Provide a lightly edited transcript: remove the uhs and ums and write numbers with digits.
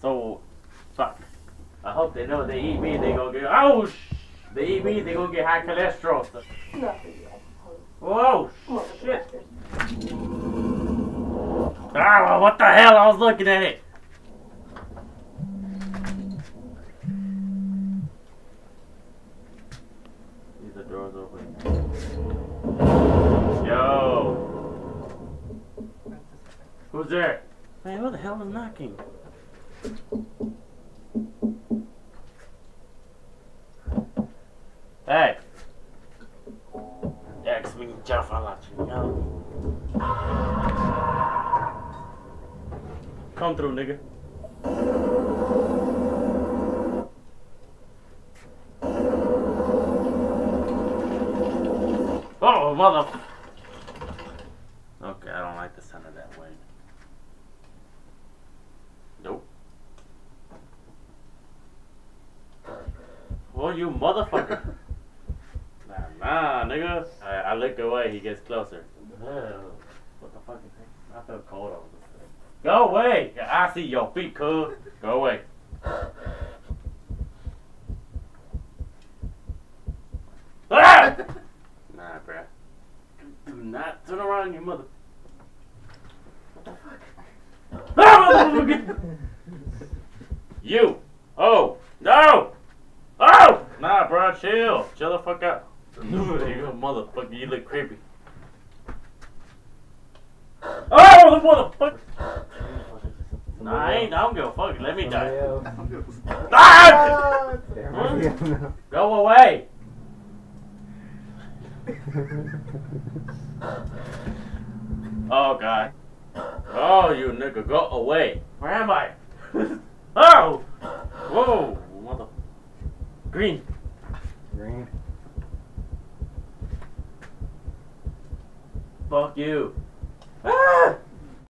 So, fuck. I hope they know they eat me, they gonna get. Oh, they eat me, they gonna get high cholesterol. Not for you, I suppose. Whoa, More for the shit. raptors. Ah, what the hell? I was looking at it. Leave the doors open. Yo. Who's there? Man, who the hell is knocking? Hey. Ask me, Jeff, I'll let you know. Come through, nigga. Oh, mother. Okay, I don't like the sound of that way. Nope. Oh, you motherfucker. Nah, nigga. I look away, he gets closer. What the fuck is that? I feel cold over this thing. Go away! I see your feet, cuz. Go away. Ah! Nah, bruh. Do not turn around, you mother. What the fuck? Ah, motherfucker! You! Oh! No! Oh! Nah, bro, chill. Chill the fuck out. You a motherfucker, you look creepy. Oh, the motherfucker! Nah, I don't give a fuck. Let me die. Ah! Go away! Oh, God. Oh, you nigga, go away. Where am I? Oh! Whoa, mother. Green. Green. Fuck you. Ah!